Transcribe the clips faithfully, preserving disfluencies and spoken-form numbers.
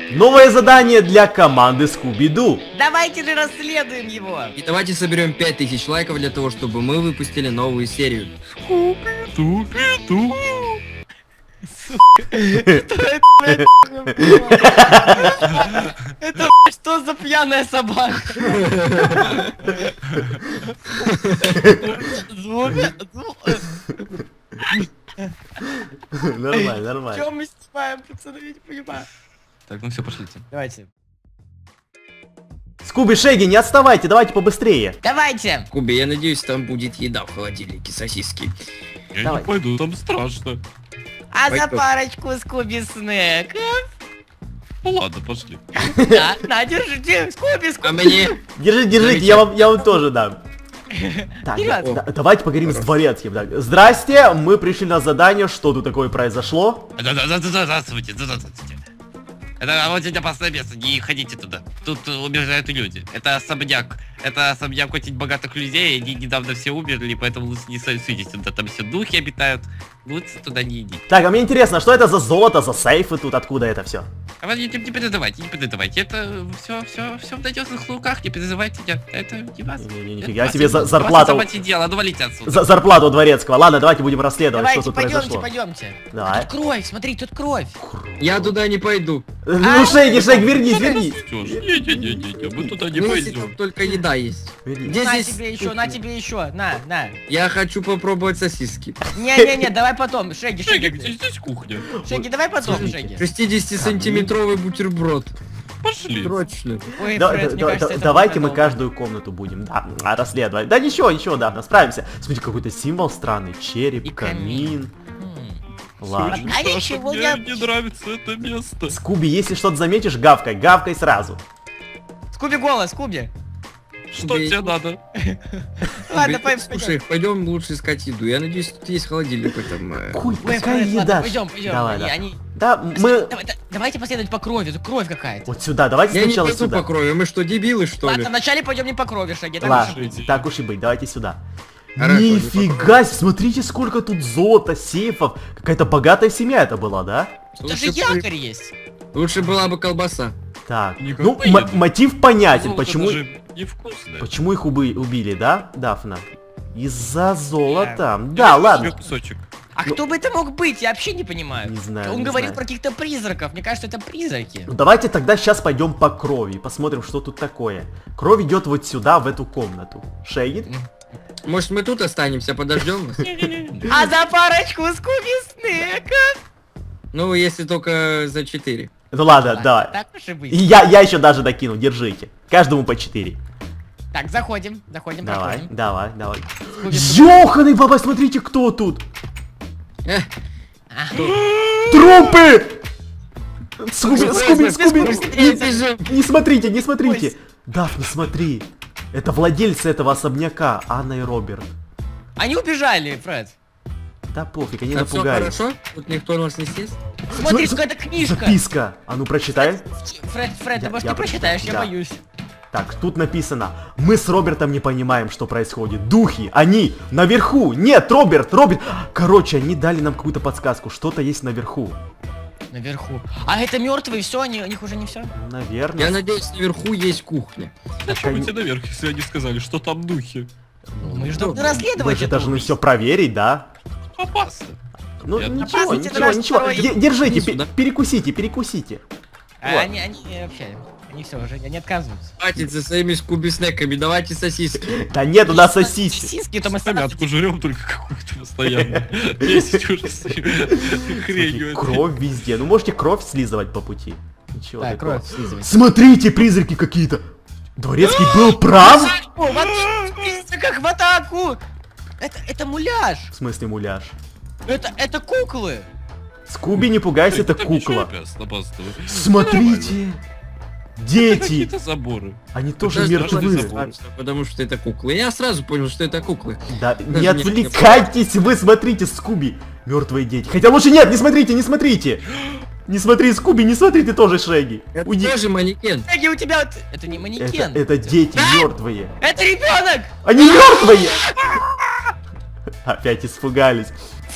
Новое задание для команды Скуби-Ду. Давайте же расследуем его. И давайте соберем пять тысяч лайков для того, чтобы мы выпустили новую серию. Скуби-Ду-Ду. Это что за пьяная собака? Нормально, нормально. Чем мы снимаем, пацаны, я не понимаю. Так, ну все, пошлите. Давайте. Скуби, Шеги, не отставайте, давайте побыстрее. Давайте. Куби, я надеюсь, там будет еда в холодильнике, сосиски. Я Давай. не пойду, там страшно. А за Пойдем. парочку Скуби снеков? Ну ладно, пошли. Да, на, держите, Скуби, А Скуби. мне... Держите, держите, я вам, я вам тоже дам. Так, Вперед. да- да- давайте поговорим с дворецким. Так, здрасте, мы пришли на задание, что тут такое произошло? Здравствуйте, здравствуйте. Это вот это опасное место, не ходите туда. Тут э, умирают люди. Это особняк. Это особняк очень богатых людей, они недавно все умерли, поэтому лучше не суетитесь туда. Там все духи обитают. Лучше туда не идите. Так, а мне интересно, что это за золото, за сейфы тут, откуда это все? А вы не, не передавайте, не передавайте. Это все, все, все в надежных руках, не переживайте. Нет, это не вас. Нифига Это себе, вас- за- вас зарплата. это дело, ну валите отсюда. За- зарплату у дворецкого. Ладно, давайте будем расследовать, Давайте, что тут пойдемте, произошло. пойдемте. Давай. Тут кровь, смотри, тут кровь. Я туда не пойду. Ну, Шеги, Шеги, вернись, вернись. Не-не-не-не, мы туда не Ну, если пойдем. там только еда есть. Вернись. Где На здесь тебе еще, кухня? на тебе еще, на, на. Я хочу попробовать сосиски. Не-не-не, давай потом, Шеги, Шеги, Шеги. где здесь кухня? Шеги, давай потом, Шеги. шестидесятисантиметровый бутерброд. Пошли. Срочно. Ой, Да- Фред, да- мне да- кажется, да- это давайте будет мы надолго. каждую комнату будем, да, а, расследовать. Да ничего, ничего, да, да, справимся. Смотрите, какой-то символ странный, череп, И камин. камин. М. Ладно. Очень А страшно, ничего, мне я- не нравится это место. Скуби, если что-то заметишь, гавкай, гавкай сразу. Скуби голос, Скуби. Что Убей. тебе надо? Ладно, Куби, пойдем. Слушай, пойдем лучше искать еду. Я надеюсь, тут есть холодильник в этом. э, Куль, Ой, какая Фред, ладно, еда? пойдем, пойдем. Давай, Они- да. они- Да, мы... Давай- да- Давайте последовать по крови, тут кровь какая-то. Вот сюда, давайте Я не сначала пойду сюда. по крови. Мы что, дебилы, что ли? Ладно, вначале пойдем не по крови, Шаги. так Ладно, лучше. так уж и быть, давайте сюда. Хорошо, не Нифига себе, смотрите, сколько тут золота, сейфов. Какая-то богатая семья это была, да? Даже Лучше, якорь есть. лучше была бы колбаса. Так, Никак ну, поедем. м- мотив понятен, Золото почему, даже невкусное. почему их уби- убили, да, Дафна? Из-за золота. Я Да, возьму ладно. себе кусочек. А кто бы это мог быть? Я вообще не понимаю. Не знаю, Он не говорил знаю. про каких-то призраков. Мне кажется, это призраки. Ну, давайте тогда сейчас пойдем по крови и посмотрим, что тут такое. Кровь идет вот сюда, в эту комнату. Шейгит? Может, мы тут останемся, подождем вас? А за парочку Скуби снеков? Ну, если только за четыре. Ну ладно, Ладно, давай. Так уж и быть. И я, я еще даже докину, держите. Каждому по четыре. Так, заходим, заходим, Давай, проходим. давай, давай. Скуби, Ёханый баба, смотрите, кто тут. Эх, а, Трупы! Скуби, Быстрее, Скуби, быстрее, Скуби, быстрее, не- бежим. не смотрите, не смотрите. Дафна, смотри. Это владельцы этого особняка, Анна и Роберт. Они убежали, Фред. Да пофиг, они а все напугались. хорошо? Тут никто нас не съест? Смотри, За- какая-то книжка. Записка. А ну прочитай. Фред, Фред, ты Я- может я не прочитаешь, я да. боюсь. Так, тут написано. Мы с Робертом не понимаем, что происходит. Духи, они наверху. Нет, Роберт, Роберт. Короче, они дали нам какую-то подсказку. Что-то есть наверху. Наверху. А это мертвые, все, они, у них уже не все. Наверное. Я надеюсь, наверху есть кухня. Зачем они- идти наверх, если они сказали, что там духи? Мы же что? должны Мы расследовать же это должны убийство. все проверить, да? Опасно. Ну, Я- ничего, Опасности ничего, раз ничего. второй. Де- Держите, Внизу, пе- да? перекусите, перекусите. А, Вот. они, они э, вообще, они все уже, они отказываются. Хватит со своими скуби-снеками, давайте сосиски. Да нет, у нас сосиски. Сиськи, то мы сами. Помятку жрем только какую-то постоянно. Есть уже с хренью. этой. Кровь везде. Ну, можете кровь слизывать по пути. Ничего Да, такого. кровь слизывать. Смотрите, призраки какие-то. Дворецкий был прав? О, вот как в атаку! Это, это муляж! В смысле муляж? Это, это куклы! Скуби, не пугайся, это Там ничего кукла. опасно, опасного. Смотрите. Дети. Какие-то заборы. Они тоже Подожди, мертвы. подожди. Страшно, потому что это куклы. Я сразу понял, что это куклы. Да, Даже не не- отвлекайтесь, вы смотрите, Скуби. Мертвые дети. Хотя лучше нет, не смотрите, не смотрите. Не смотри, Скуби, не смотри, ты тоже Шеги. Это Уйди. тоже манекен. Шеги, у тебя вот... Это не Это, манекен! это дети мертвые. Это ребенок! Они мертвые! Опять испугались.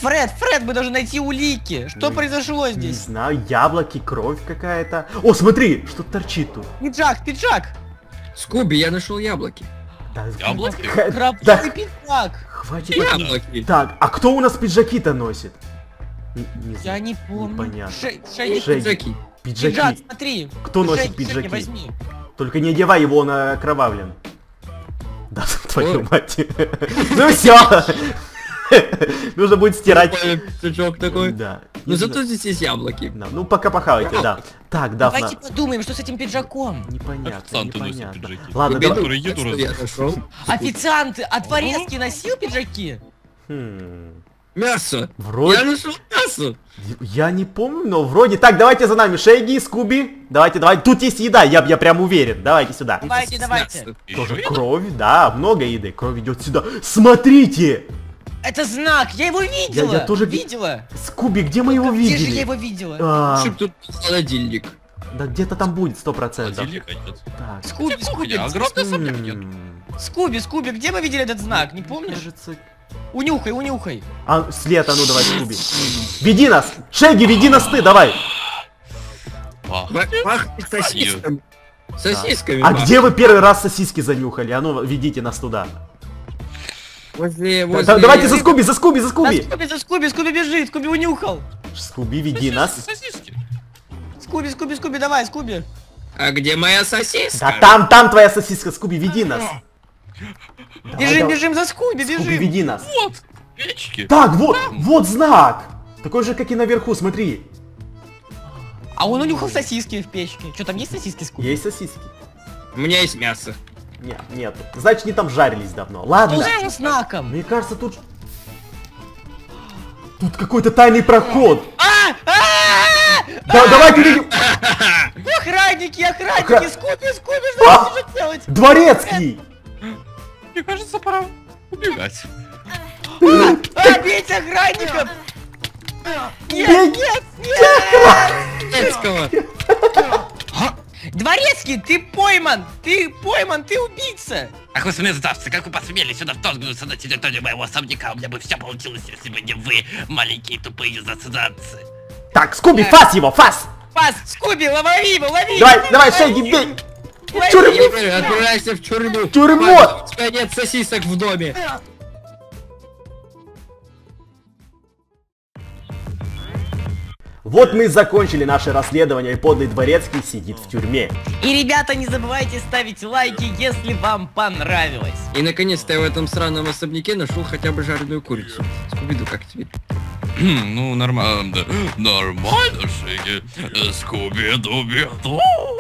Фред, Фред, мы должны найти улики. Что Ну, произошло Не здесь? знаю, яблоки, кровь какая-то. О, смотри, что торчит тут. Пиджак, пиджак. Скуби, я нашел яблоки. Да, Яблоки? х- Крабовый да, пиджак. хватит. Яблоки. Так, а кто у нас пиджаки-то носит? Не, не Я знаю. не помню. Непонятно. Ше- Шейди, Шейди. Пиджаки. Пиджаки. пиджак, смотри. Кто носит Шейди, пиджаки? Шейди, возьми. Только не одевай его, он окровавлен. Да, твою Ой. мать. Ну все. Нужно будет стирать. Пиджак такой. Да. Но зато здесь есть яблоки. Да, ну пока похавайте, да. Так, Дафна. Давайте подумаем, что с этим пиджаком. Непонятно, Официанты носят непонятно. пиджаки. Ладно, Скуби-Ду, давай. Который еду что раз- я нашел? Официант, а дворецкий носил пиджаки? Хм, Мясо. Вроде... Я нашел мясо. Я не помню, но вроде... Так, давайте за нами, Шейги, Скуби. Давайте, давайте. Тут есть еда, я, я прям уверен. Давайте сюда. Давайте, С давайте. мясом. Тоже Ещё кровь, да, много еды. Кровь идет сюда. Смотрите! Это знак, я его видела. я тоже ви- видела. Скуби, где мы его Где же я видели? его видела? А, Чтоб тут холодильник. да где-то там будет, сто процентов. Холодильник идет. Так. Скуби, Скуби, Кухня, огромный особняк нет. м, Скуби, Скуби, где мы видели этот знак? Не помнишь? Кажется... Унюхай, унюхай. А, след, а ну давай, Скуби. Веди нас! Шейги, веди нас ты, давай! Ах, Пахнет сосисками. Сосисками. А пахнет. где вы первый раз сосиски занюхали? А ну, ведите нас туда. Возле, Да, возле... давайте за Скуби, за Скуби, за За Скуби! Скуби, за Скуби, Скуби бежит, Скуби унюхал. Скуби, веди нас. Сосиски. Скуби, Скуби, Скуби, давай, Скуби. А где моя сосиска? Да там, там твоя сосиска, Скуби, веди нас. Давай, Бежим, давай. бежим за Скуби, Скуби, бежим. веди нас. Вот, печки. Так, вот, вот знак. Такой же, как и наверху, смотри. А он унюхал сосиски в печке. Что, там есть сосиски, Скуби? Есть сосиски? У меня есть мясо. Нет, нету. Значит, они там жарились давно. Ладно. Что за знаком? Мне кажется, тут... Тут какой-то тайный проход. А! А! Да, давай перейдем. Охранники, охранники, Охра- Скуби, Скуби, А! что нужно делать? Дворецкий. Мне кажется, пора убегать. А, бейте охранников! Бей- Нет, нет, нет! Детского. Дворецкий, ты пойман! Ты пойман, ты убийца! Ах вы мерзавцы, как вы посмели сюда вторгнуться на территорию моего особняка? У меня бы все получилось, если бы не вы, маленькие тупые засранцы. Так, Скуби, фас его, фас. Пас, Скуби, лови его, лови! Давай, давай, Шейги, бей. Лови! Тюрьму. Я говорю, отправляйся в тюрьму. Тюрьму. Папа, У тебя нет сосисок в доме. Вот мы и закончили наше расследование, и подлый дворецкий сидит в тюрьме. И, ребята, не забывайте ставить лайки, если вам понравилось. И наконец-то я в этом сраном особняке нашел хотя бы жареную курицу. Скуби-Ду, как тебе? Ну, нормально. Нормально, Шиги. Скуби-дуби-ду.